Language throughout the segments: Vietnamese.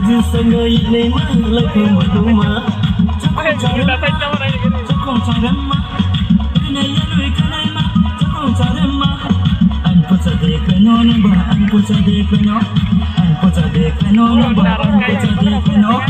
Sengai ne mang không một đủ mà chắc không chờ đêm mà này nuôi cái này mà chắc không chờ đêm mà anh có chờ để cái nó bà anh có chờ để cái nó anh có chờ để cái nó bà anh có chờ để cái nó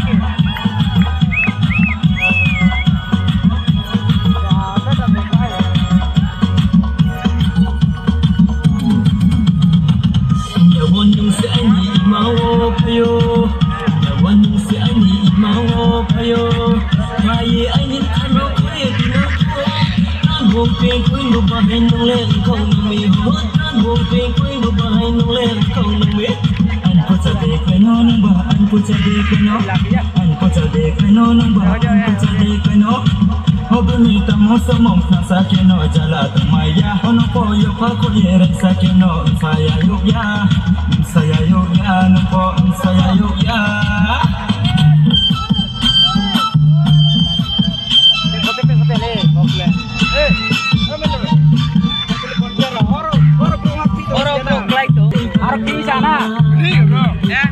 nhiều buồn nhưng sẽ nhị máu payo One say I need my hope, my I need to know I'm hoping we go behind the land, calling me hot. I'm hoping we go behind the land, calling me. And put a day when on, and put a day when on, and put a day when on, and put a day when on. Hobunita Mosamon, Sakino, Jalata Maya, Honopo, Yopako, Sakino, Saya Yoga, Saya Yoga, no, Saya Yoga. Di sana. Ya.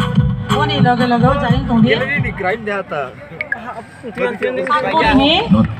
Lagi-lagi cari tunggu dia. Ini di grind dia tak. Ini